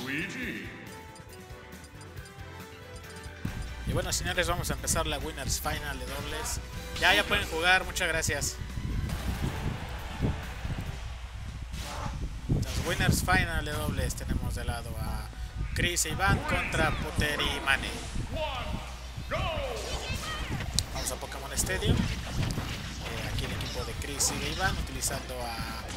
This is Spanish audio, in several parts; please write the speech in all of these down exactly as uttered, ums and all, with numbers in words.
Y bueno, señores, vamos a empezar la Winners Final de dobles. Ya, ya pueden jugar, muchas gracias. Las Winners Final de dobles tenemos de lado a Chris e Iván contra Potter y Mane. Vamos a Pokémon Stadium. Eh, aquí el equipo de Chris y de Iván utilizando a,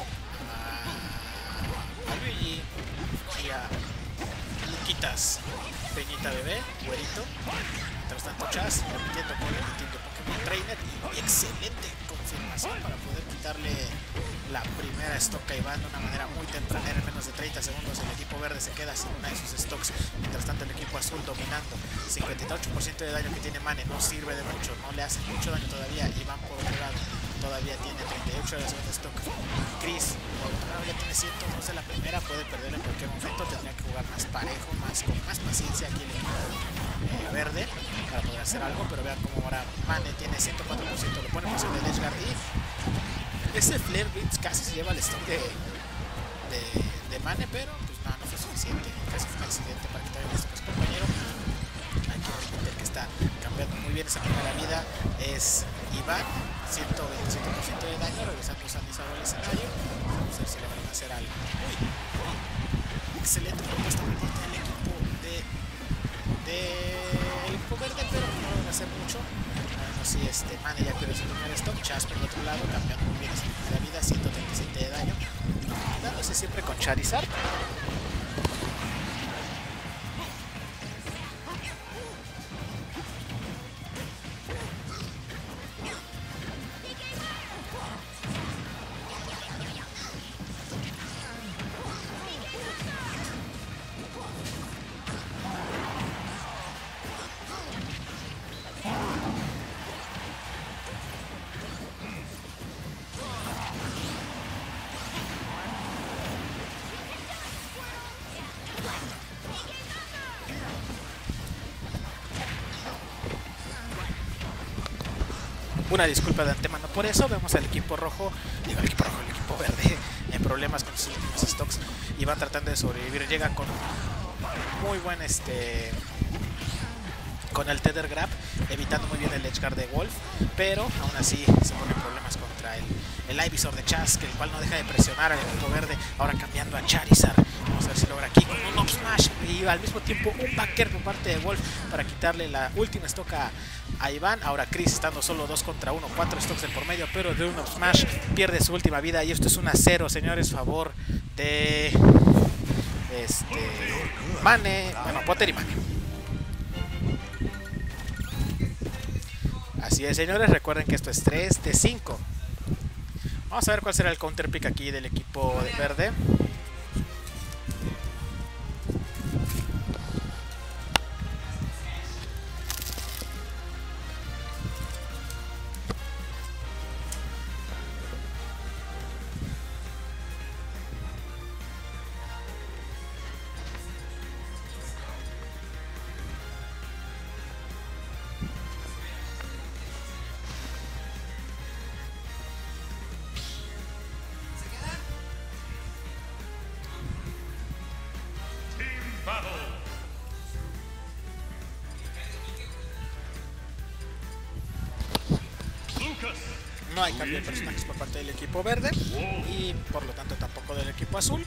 a, a Luigi y a Luquitas, Peñita Bebé, Güerito. Mientras tanto, Chas repitiendo con el distinto Pokémon Trainer. Y excelente confirmación para poder quitarle la primera stock a Iván de una manera muy tempranera. En menos de treinta segundos el equipo verde se queda sin una de sus stocks. Mientras tanto el equipo azul dominando. cincuenta y ocho por ciento de daño que tiene Mane no sirve de mucho, no le hace mucho daño todavía. Iván por otro lado todavía tiene treinta y ocho de la segunda stock. Chris por otro lado ya tiene ciento dos de la primera, puede perder en cualquier momento. Tendría que jugar más parejo, más con más paciencia aquí el equipo eh, verde para poder hacer algo. Pero vean cómo ahora Mane tiene ciento cuatro por ciento, lo pone en posición de Edgeguard y ese Flare Blitz casi se lleva el stock de, de, de Mane, pero pues no, no fue suficiente. Casi fue un accidente para quitar el stock a su compañero. Aquí el que está cambiando muy bien esa primera vida es Iván, ciento veintisiete por ciento de daño, regresando a Sanizado al escenario. Vamos a ver si logran hacer algo. Uy, uy. Excelente propuesta del equipo de, de el equipo verde, pero no van a hacer mucho. Si este Mane ya pierde su primer stock, Chas por el otro lado, cambiando muy bien esa primera vida, ciento treinta y siete de daño, dándose siempre con Charizard. Una disculpa de antemano por eso. Vemos al equipo rojo, digo el equipo rojo, el equipo verde en problemas con sus últimos stocks y va tratando de sobrevivir. Llega con muy buen este con el Tether Grab, evitando muy bien el Edgeguard de Wolf, pero aún así se pone en problemas contra el, el Ivysaur de Chas, que el cual no deja de presionar al equipo verde. Ahora cambiando a Charizard, vamos a ver si logra aquí con un Up Smash y al mismo tiempo un backer por parte de Wolf para quitarle la última stock a, a Iván. Ahora Chris estando solo dos contra uno, cuatro stocks en por medio, pero de un Up Smash pierde su última vida y esto es un a cero, señores, favor de este Mane, bueno, Potter y Mane. Así es, señores, recuerden que esto es tres de cinco. Vamos a ver cuál será el counter pick aquí del equipo de verde. No hay cambio de personajes por parte del equipo verde y por lo tanto tampoco del equipo azul.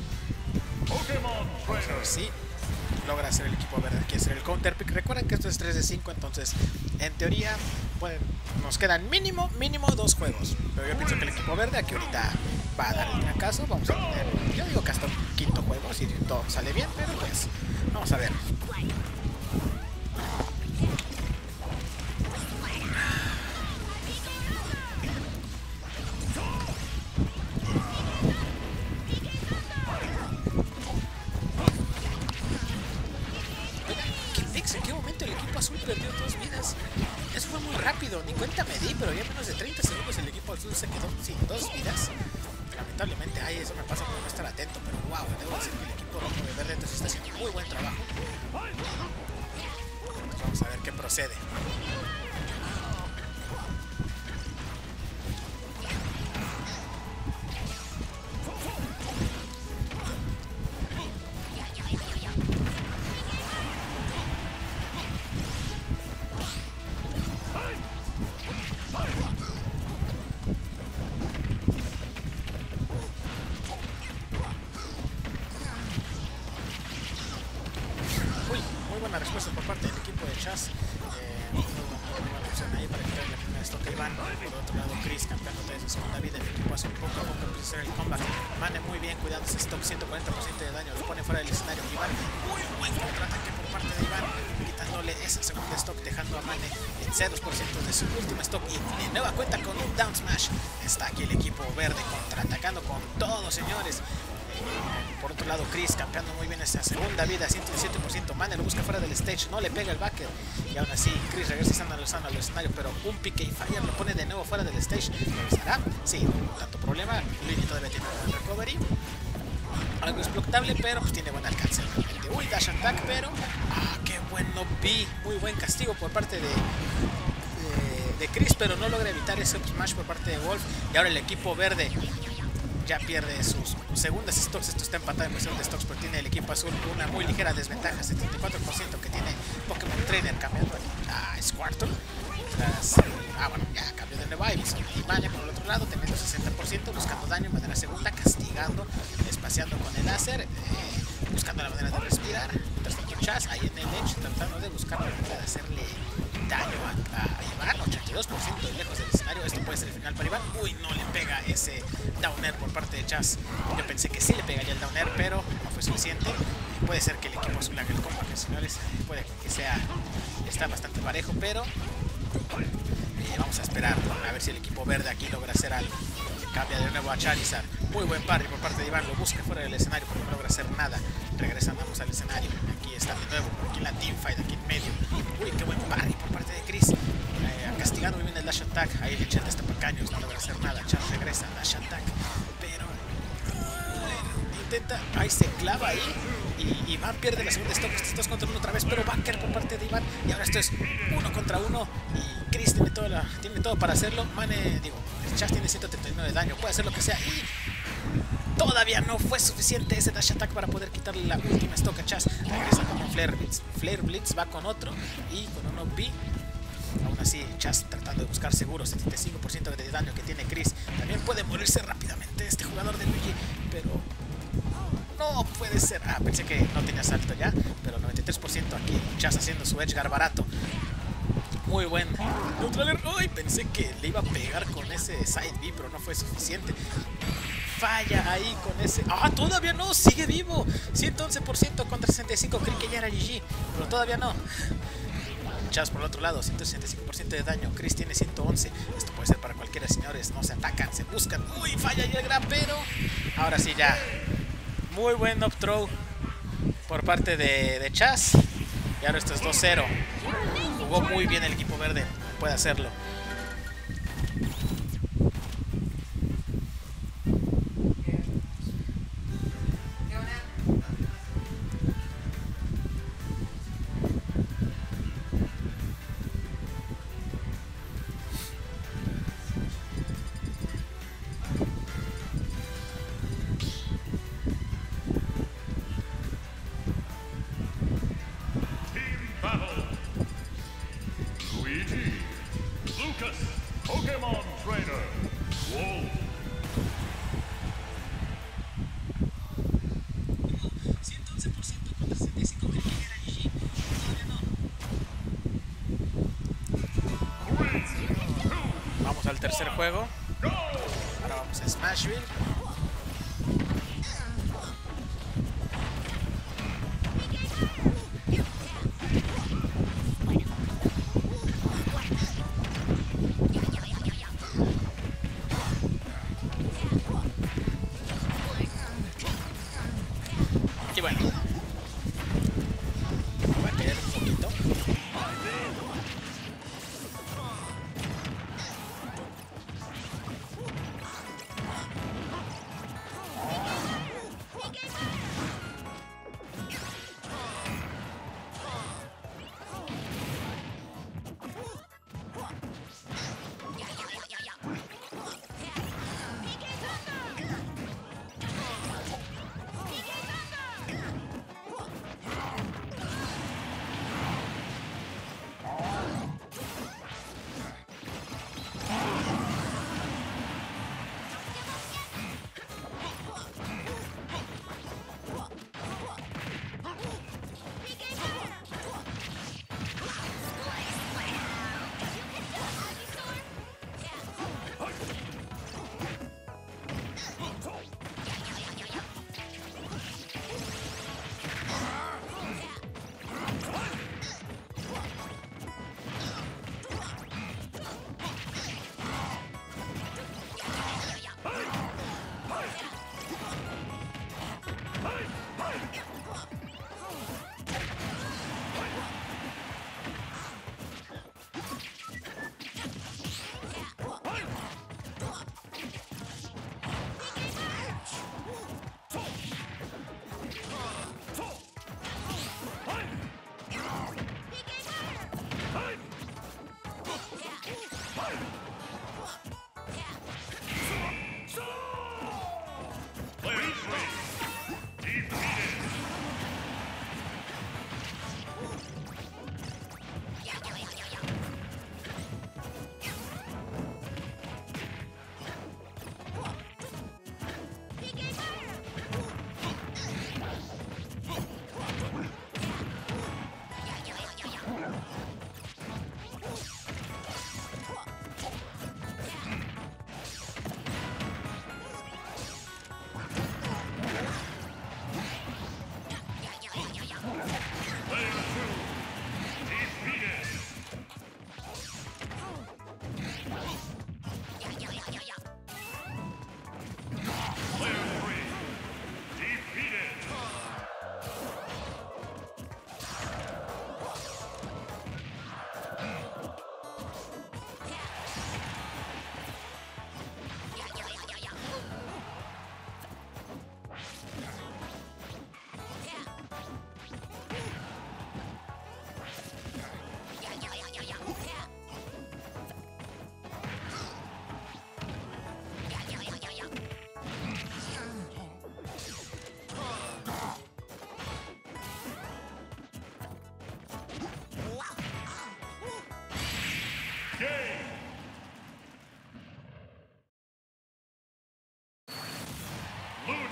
Vamos a ver si logra hacer el equipo verde aquí hacer el counter pick. Recuerden que esto es tres de cinco, entonces en teoría pueden, nos quedan mínimo, mínimo dos juegos. Pero yo pienso que el equipo verde aquí ahorita va a dar el fracaso. Vamos a tener, yo digo que hasta un quinto juego si todo sale bien, pero pues vamos a ver. Perdió dos vidas. Eso fue muy rápido, ni cuenta me di, pero ya en menos de treinta segundos el equipo azul se quedó sin dos vidas. Lamentablemente, ay, eso me pasa por no estar atento, pero wow, debo decir que el equipo rojo de verde entonces está haciendo muy buen trabajo. Vamos a ver qué procede. muy buena respuesta por parte del equipo de Chaz. Eh, muy buena opción ahí para quitar la primera stock a Iván. Por otro lado, Chris campeando de su segunda vida. El equipo hace un poco a poco empieza a hacer el comeback. Mane muy bien cuidando ese stock, ciento cuarenta por ciento de daño, lo pone fuera del escenario. Iván, muy buen contraataque por parte de Iván, quitándole esa segunda stock, dejando a Mane en cero por ciento de su último stock. Y de nueva cuenta con un down smash. Está aquí el equipo verde contraatacando con todo, señores. Por otro lado, Chris campeando muy bien esa segunda vida, ciento diecisiete por ciento. Mane lo busca fuera del stage, no le pega el backer. Y aún así, Chris regresa sano al escenario, pero un pique y fire lo pone de nuevo fuera del stage. ¿Regresará? Sí, no tanto problema. Luigi todavía tiene un recovery. Algo explotable, pero pues tiene buen alcance. Uy, dash attack, pero... ¡Ah, qué bueno! Vi muy buen castigo por parte de... de, de Chris, pero no logra evitar ese up smash por parte de Wolf. Y ahora el equipo verde ya pierde sus segundas stocks. Esto está empatado en cuestión de stocks, pero tiene el equipo azul una muy ligera desventaja, setenta y cuatro por ciento que tiene Pokémon Trainer cambiando a Squirtle. Tras, ah, bueno, ya cambió de nuevo a Ivysaur. Y Mane por el otro lado teniendo sesenta por ciento, buscando daño de manera segunda, castigando, espaciando con el láser, eh, buscando la manera de respirar. Mientras tanto, Chaz ahí en el edge tratando de buscar la manera de hacerle daño a, a Iván, ochenta y dos por ciento lejos del escenario. Esto puede ser el final para Iván. Uy, no le pega ese downer por parte de Chaz. Yo pensé que sí le pegaría el downer, pero no fue suficiente. Puede ser que el equipo azul haga el combo, que señores, puede que sea, está bastante parejo, pero eh, vamos a esperar a ver si el equipo verde aquí logra hacer algo. Cambia de nuevo a Charizard. Muy buen parry por parte de Iván. Lo busca fuera del escenario, pero no logra hacer nada. Regresan ambos al escenario. Aquí está de nuevo. Aquí en la teamfight, aquí en medio. Uy, qué buen parry por parte de Chris. Eh, castigando muy bien el dash attack. Ahí le echan este pacaños. No logra hacer nada. Chaz regresa. Dash attack. Pero uh, intenta. Ahí se clava ahí. Y Iván pierde la segunda stock. Estos contra uno otra vez. Pero backer por parte de Iván. Y ahora esto es uno contra uno. Y Chris tiene todo, la, tiene todo para hacerlo. Mane, digo. Chaz tiene ciento treinta y nueve de daño, puede hacer lo que sea y todavía no fue suficiente ese dash attack para poder quitarle la última stock a Chaz. Regresa con un Flare Blitz, Flare Blitz va con otro y con un O P. Aún así, Chaz tratando de buscar seguro, setenta y cinco por ciento de daño que tiene Chris. También puede morirse rápidamente este jugador de Luigi, pero no puede ser. Ah, pensé que no tenía salto ya, pero noventa y tres por ciento aquí. Chaz haciendo su Edgeguard barato. Muy buen neutral. Uy, pensé que le iba a pegar con ese side B, pero no fue suficiente. Falla ahí con ese. ¡Ah, todavía no! ¡Sigue vivo! ciento once por ciento contra sesenta y cinco por ciento. Creí que ya era G G, pero todavía no. Chaz por el otro lado, ciento sesenta y cinco por ciento de daño. Chris tiene ciento once. Esto puede ser para cualquiera, señores. No se atacan, se buscan. ¡Uy, falla ahí el grab! Pero ahora sí ya. Muy buen up throw por parte de, de Chaz. Y ahora esto es dos cero. Jugó muy bien el equipo verde, puede hacerlo. Pokémon Trainer, Wolf. ciento once por ciento contra sesenta y cinco por ciento, creí que era G G, todavía no. Vamos al tercer juego. Ahora vamos a Smashville. Y bueno, va a caer un poquito.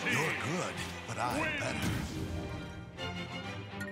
team You're good, but I'm wins. better.